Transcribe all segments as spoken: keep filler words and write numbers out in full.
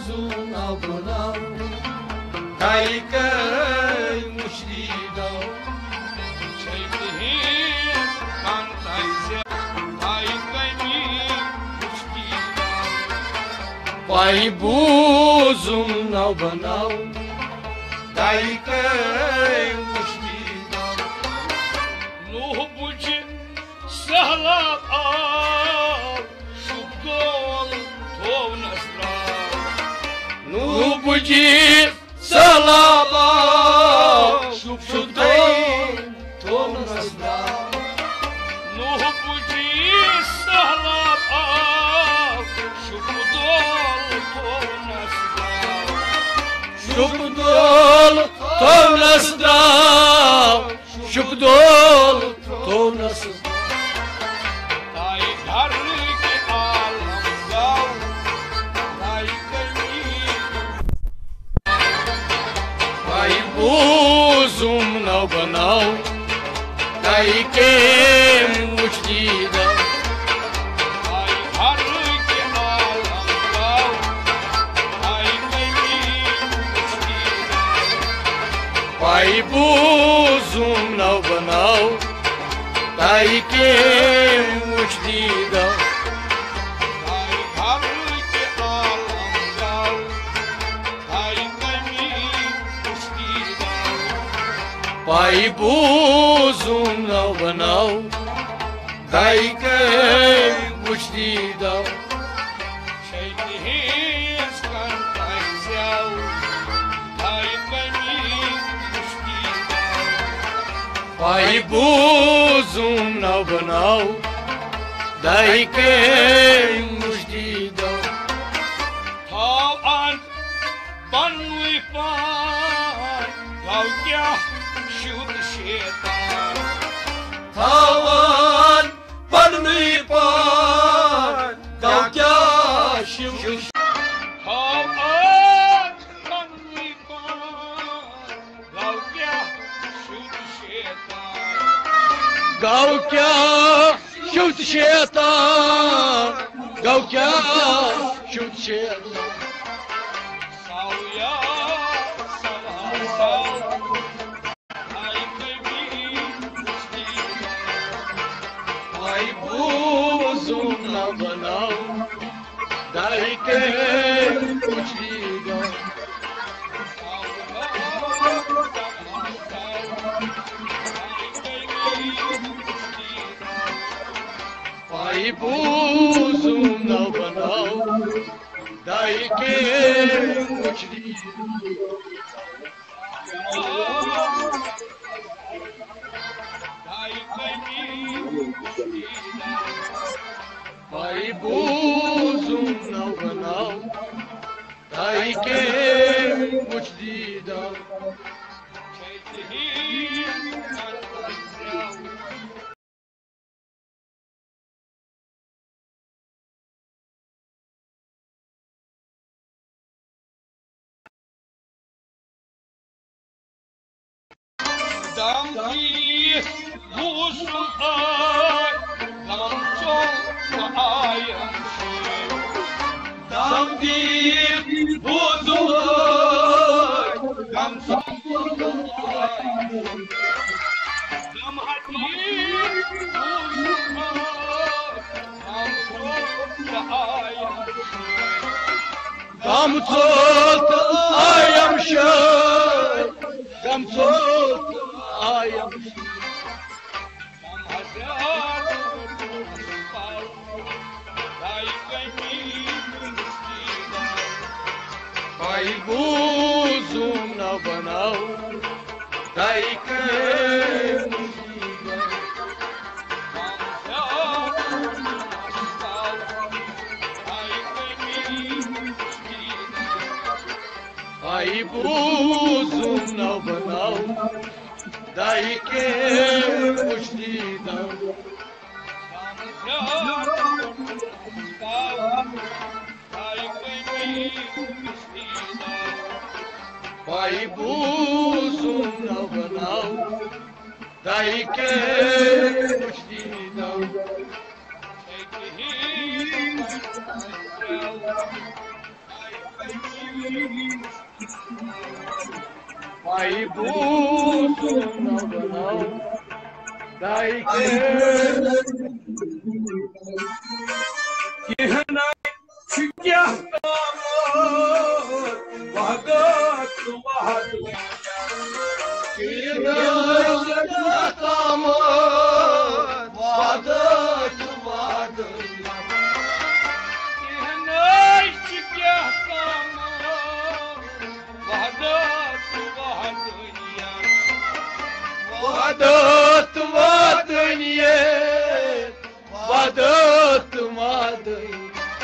buzun abına Kaykay müşrida Çeylihin kantayze Kaykay müşrida Vay buzun abına Kaykay müşrida Nuh buci sahla al Şubdol tov nasra Nuh buci salaba Şubdol tov nasra Nuh buci salaba Şubdol tov nasra Şubdol tov nasra Şubdol tov nasra Buzum nav banav Kaike mujtida Ay har ke alam gav Ay mujtida Ay buzum nav banav Kaike mujtida Ay har ke alam gav Ay Pai buzum nav banav Kaike mujtida Şeylihin kantayzev Kaike mujtida Pai buzum nav banav Kaike mujtida Tavan banwi pan Gavkya Şud şeytan Tavan banmi pan Gavkya şud Tavan banmi pan Gavkya şud şeytan Gavkya şud şeytan Gavkya şud şeytan Savya savya Ay buzum nav banav Kaike mujtida Ay buzum nav banav Kaike mujtida Ay buzum nav banav Kaike mujtida Çeylihin kantayzev Damki buzum ay Damcol ayam şey Damki buzum ay Damcol ayam Damhati buzum ay Damcol ayam Damcol ayam şey Damcol ayam Ay buzum nav banav Kaike mujtida Ay buzum nav banav Kaike mujtida Ay buzum nav banav Kaike mujtida Çeylihin kantayzev Kaike Pai buzu navanau, dai ke kihna kya kamot vagat vahat kihna kya kamot vagat vahat kihna kya kamot vagat vahat vadat vadanye vadat vadanye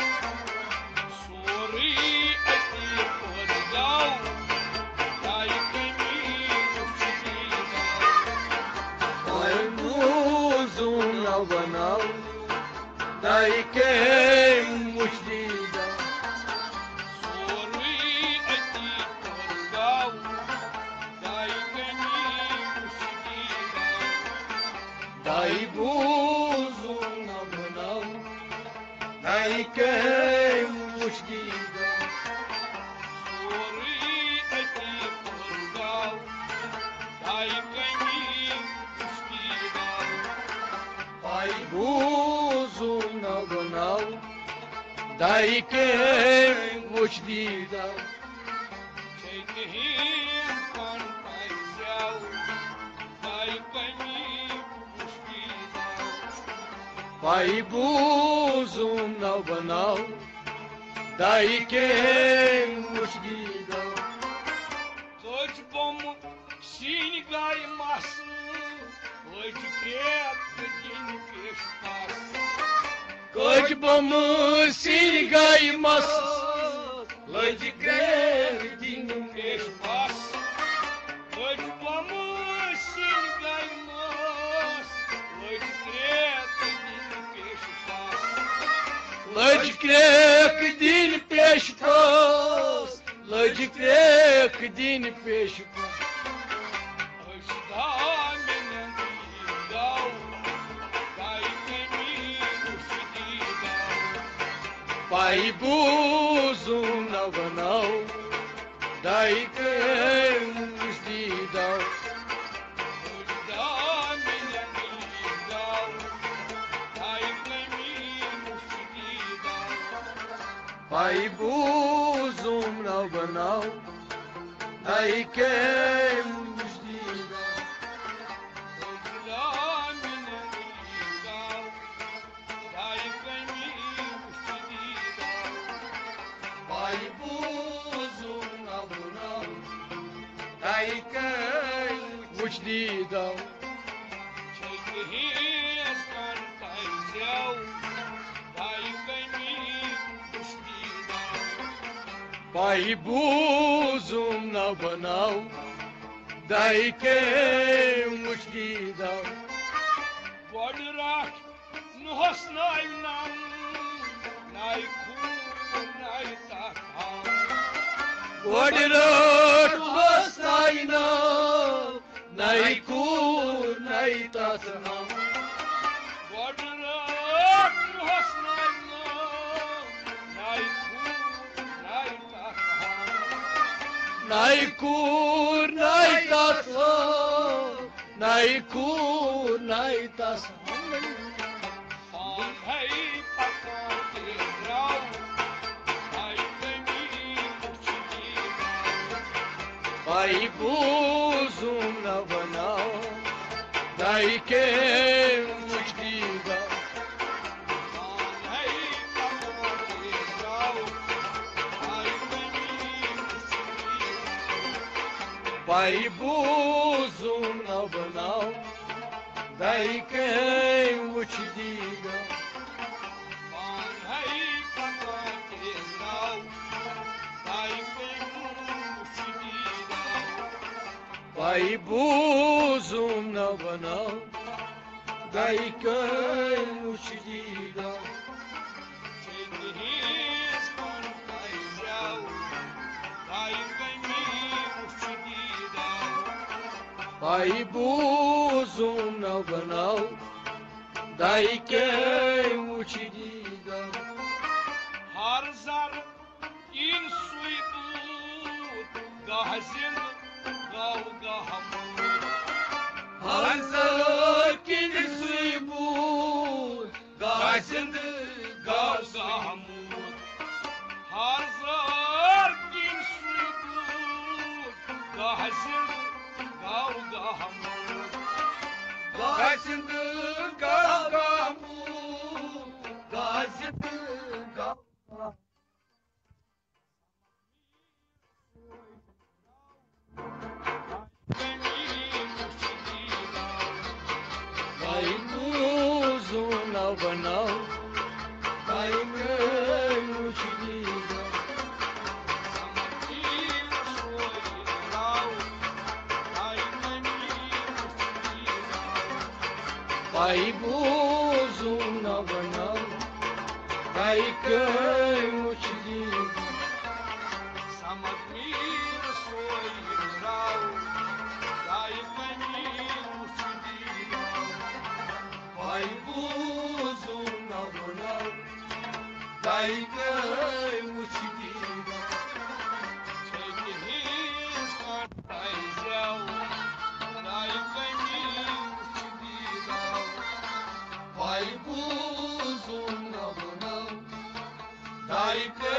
sori ati podau dai kami ushida oi muzun navanau dai ke ushida sori ati podau dai kami dai buzu navanau dai ke mushkida sori ati podau dai kami mushkida pai buzu navanau dai ke mushkida çekihim kan paysau dai kami pai buzum navanau dai ke mushkida toch bom singai mas hoje que din peshpas toch bom singai mas hoje que din peshpas toch bom singai mas hoje que Lăgi crec din peșcos, lăgi crec din peșcos. Își da mine dau, dai mine și dau. Pai buzu navanau, dai că își dau. Își da mine dau, dai pai buzum navanau dai ke mushkida ojlamine dau dai kami mushkida pai buzum navanau dai ke mushkida çekihis kan paysau dai kami pai buzum navanau dai ke mushkida vodrak nuhas nai nam nai ku nai ta vodrak nuhas nai nam nai ku nai ta vodrak nuhas nai nam nai Nai kur, nai tasa, nai kur, nai tasa. Hai pakati rau, hai kami mushkida. Pai buzum navanau, dai ke mushkida. Hai pakati rau. Pai buzum navanau dai ke mushkida hai pakati rau dai ke mushkida pai buzum navanau dai ke mushkida çekihis kan paysau dai kami pai buzum navanau dai ke mushkida har zar in sui Gazin Gauga Hamur Hanzakin suibu Gazin Gauga Hamur Hazar Kin Suibur Gazin Gauga Hamur Gazin Gaugamu Gazin Gaugamu Dai buzun avnau Dai nushida Dai buzun avnau Dai nushida Самотмир свой играл, дай мне усидел. Dai buzun avnau Dai nushida Take his heart I shall, дай мне усидел. Dai buzun avnau Dai